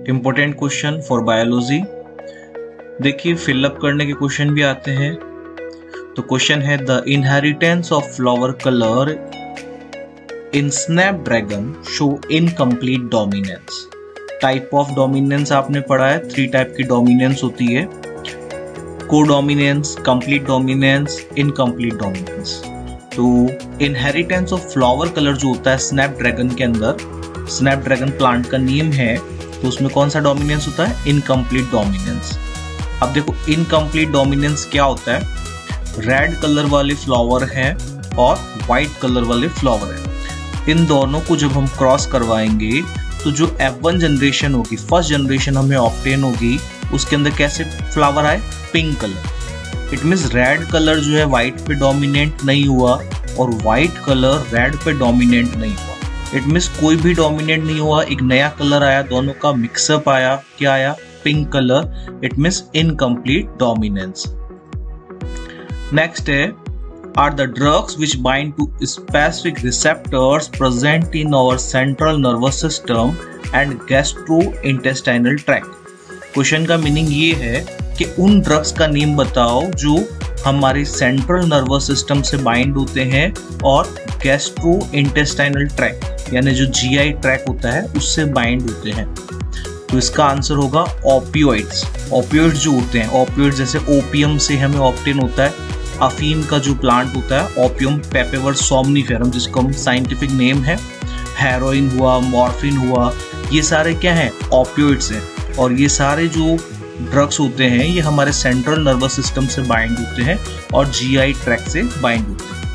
Important question for biology. देखिए fill up करने के क्वेश्चन भी आते हैं। तो क्वेश्चन है the inheritance of flower colour in snapdragon show incomplete dominance. Type of dominance आपने पढ़ा है, 3 टाइप की डोमिनेंस होती है, codominance, complete dominance, incomplete dominance. तो इनहेरिटेंस ऑफ फ्लावर कलर जो होता है स्नैपड्रैगन के अंदर, स्नैपड्रैगन प्लांट का नेम है, तो उसमें कौन सा डोमिनेंस होता है? Incomplete dominance. अब देखो इनकम्प्लीट डोमिनेंस क्या होता है, रेड कलर वाले फ्लावर हैं और व्हाइट कलर वाले फ्लावर हैं, इन दोनों को जब हम क्रॉस करवाएंगे तो जो F1 जनरेशन होगी, फर्स्ट जनरेशन हमें ऑब्टेन होगी, उसके अंदर कैसे फ्लावर आए? Pink colour. It means red colour जो है व्हाइट पे डोमिनेंट नहीं हुआ और व्हाइट कलर रेड पे डोमिनेंट नहीं हुआ। इट मीन्स कोई भी डोमिनेंट नहीं हुआ, एक नया कलर आया, दोनों का मिक्सअप आया, क्या आया? Pink colour. It means incomplete dominance. Next है are the drugs which bind to specific receptors present in our central nervous system and gastrointestinal tract। Question का मीनिंग ये है कि उन ड्रग्स का नेम बताओ जो हमारे सेंट्रल नर्वस सिस्टम से बाइंड होते हैं और गैस्ट्रोइंटेस्टाइनल ट्रैक्ट यानी जो GI ट्रैक होता है उससे बाइंड होते हैं। तो इसका आंसर होगा ओपियोइड्स। ओपियोइड्स जो होते हैं, ओपियोइड्स जैसे ओपियम से हमें ऑब्टेन होता है, अफीम का जो प्लांट होता है ओपियम पेपेवर सोमनिफेरम जिसको हम साइंटिफिक नेम है, हेरोइन हुआ, मॉर्फिन हुआ, ये सारे क्या हैं? ओपियोइड्स हैं। और ये सारे जो ड्रग्स होते हैं ये हमारे सेंट्रल नर्वस सिस्टम से बाइंड होते हैं और GI ट्रैक्ट से बाइंड होते हैं।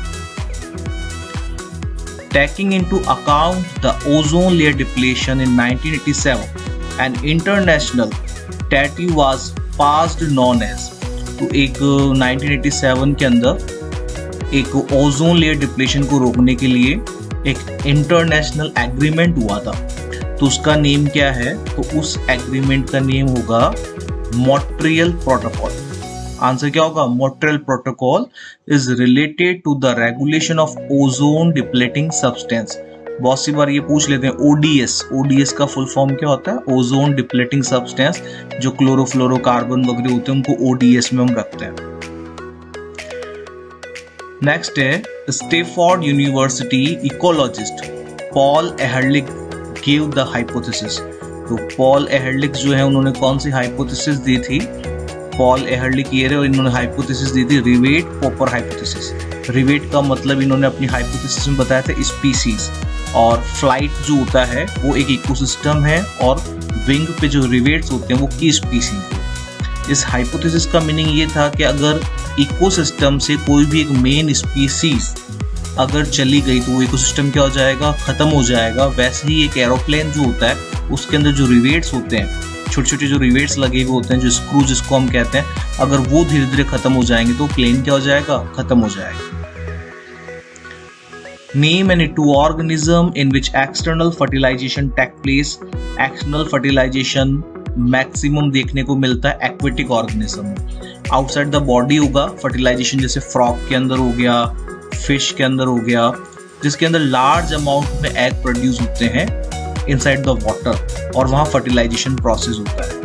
Taking into account the ozone layer depletion in 1987, an international treaty was passed known as। तो एक 1987 के अंदर एक ओजोन लेयर डिप्लेशन को रोकने के लिए एक इंटरनेशनल एग्रीमेंट हुआ था। तो उसका नेम क्या है? तो उस एग्रीमेंट का नेम होगा मॉन्ट्रियल प्रोटोकॉल। आंसर क्या होगा? Montreal protocol is related to the regulation of ozone depleting substance. बहुत सी बार ये पूछ लेते हैं ODS। ODS का फुल फॉर्म क्या होता है? Ozone depleting substance. जो क्लोरोफ्लोरोकार्बन वगैरह होते हैं उनको ODS में हम रखते हैं। नेक्स्ट है Stanford university ecologist Paul Ehrlich give the hypothesis. तो पॉल एहरलिच जो है उन्होंने कौन सी हाइपोथेसिस दी थी? पॉल एहरलिच ये रहे और इन्होंने हाइपोथेसिस दी थी रिवेट पॉपर हाइपोथेसिस। रिवेट का मतलब इन्होंने अपनी हाइपोथेसिस में बताया था स्पीसीज, और फ्लाइट जो होता है वो एक इकोसिस्टम है और विंग पे जो रिवेट्स होते हैं वो की स्पीसीज है। इस हाइपोथेसिस का मीनिंग ये था कि अगर इकोसिस्टम से कोई भी एक मेन स्पीसीज अगर चली गई तो वो इकोसिस्टम क्या हो जाएगा? खत्म हो जाएगा। वैसे ही एक एरोप्लेन जो होता है उसके अंदर जो रिवेट्स होते हैं, छोटे छोटे जो रिवेट्स लगे हुए होते हैं, जो स्क्रू जिसको हम कहते हैं, अगर वो धीरे धीरे खत्म हो जाएंगे तो प्लेन क्या हो जाएगा? खत्म हो जाएगा। Name any 2 organism in which external fertilization take place। External fertilization maximum देखने को मिलता है aquatic organism में। Outside the body होगा fertilization, जैसे frog के अंदर हो गया, fish के अंदर हो गया, जिसके अंदर large amount में egg produce होते हैं inside the water और वहाँ fertilization process होता है।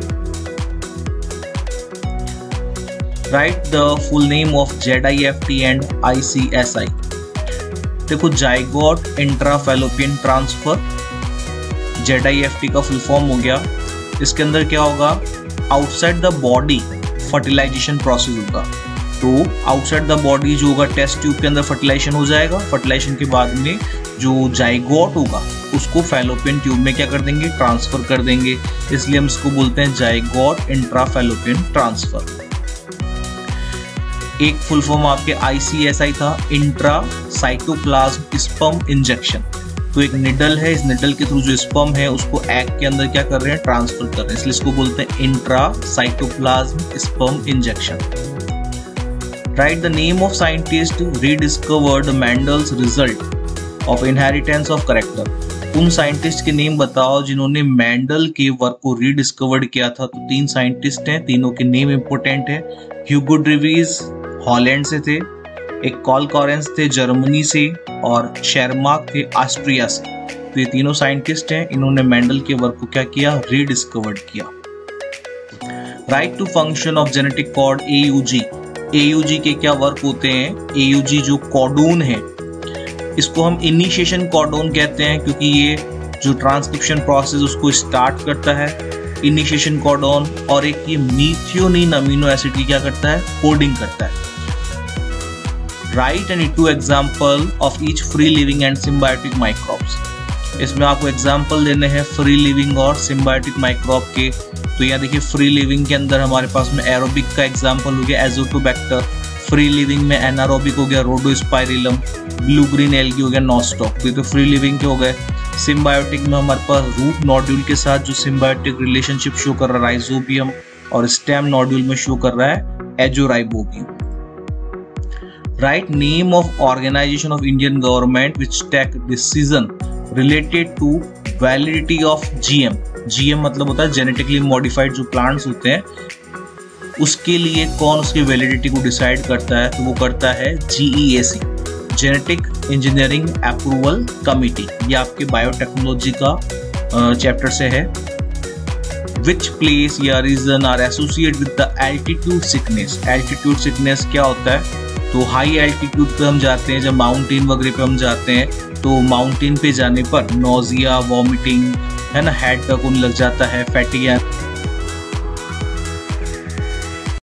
Write the full name of ZIFT and ICSI। देखो जाइगोट इंट्राफैलोपियन ट्रांसफर, ZIFT का फुल फॉर्म हो गया। इसके अंदर क्या होगा? Outside the body fertilisation process होगा। तो आउटसाइड द बॉडी जो होगा टेस्ट ट्यूब के अंदर फर्टिलाइजेशन हो जाएगा। फर्टिलाइजेशन के बाद में जो जाइगोट होगा उसको फैलोपियन ट्यूब में क्या कर देंगे? ट्रांसफर कर देंगे। इसलिए हम इसको बोलते हैं जाइगोट इंट्राफैलोपियन ट्रांसफर। एक फुल फॉर्म आपके ICSI था, इंट्रा साइटोप्लाज्म स्पर्म इंजेक्शन। तो एक निडल है, इस निडल के थ्रू जो स्पर्म है उसको एग के अंदर क्या कर रहे हैं? ट्रांसफर कर रहे हैं, इसलिए इसको बोलते हैं intra cytoplasm sperm injection. Write the name of scientist rediscovered Mendel's result of inheritance of character. उन साइंटिस्ट के नेम बताओ जिन्होंने मेंडल के वर्क को रीडिस्कवर्ड किया था। तो 3 साइंटिस्ट हैं, तीनों के नेम इंपोर्टेंट है। ह्यूगो ड्रीवीज हॉलैंड से थे, एक कॉल कॉरेंस थे जर्मनी से, और शेरमार्क थे ऑस्ट्रिया से। तो ये तीनों साइंटिस्ट हैं, इन्होंने मेंडल के वर्क को क्या किया, रीडिस्कवर्ड किया। Write two function of genetic code AUG। AUG के क्या वर्क होते हैं, AUG जो कोडोन है इसको हम इनिशिएशन कोडोन कहते हैं, क्योंकि ये जो ट्रांसक्रिप्शन प्रोसेस उसको स्टार्ट करता है, इनिशिएशन कोडोन। और एक ये मीथियोनिन अमीनो एसिड की क्या करता है, कोडिंग करता है। Write any 2 example of each free living and symbiotic microbes. इसमें आपको एग्जाम्पल देने हैं फ्री लिविंग और सिम्बायोटिक माइक्रोब के। तो यहाँ देखिए फ्री लिविंग के अंदर हमारे पास में एरोबिक का एग्जाम्पल हो गया एजोटोबैक्टर, फ्री लिविंग में एनारोबिक हो गया रोडोस्पाइरिलम, ब्लू ग्रीन एल्गी हो गया नॉस्टॉक। तो ये तो फ्री लिविंग के हो गए। सिम्बायोटिक में हमारे पास रूट नोड्यूल के साथ जो सिम्बायोटिक रिलेशनशिप शो कर रहा है राइजोबियम, और स्टेम नोड्यूल में शो कर रहा है azorhizobium. Write name of organisation of Indian government which take decision related to validity of GM। GM मतलब होता है जेनेटिकली मॉडिफाइड जो प्लांट्स होते हैं, उसके लिए कौन उसकी वैलिडिटी को डिसाइड करता है, तो वो करता है GEAC, genetic engineering approval committee. ये आपके बायोटेक्नोलॉजी का चैप्टर से है। विच प्लेस या region are associate with the altitude sickness. Altitude sickness क्या होता है, तो हाई एल्टीट्यूड पे हम जाते हैं, जब माउंटेन वगैरह पे हम जाते हैं तो माउंटेन पे जाने पर नोजिया, वॉमिटिंग है ना, हेड तक उन लग जाता है, फैटी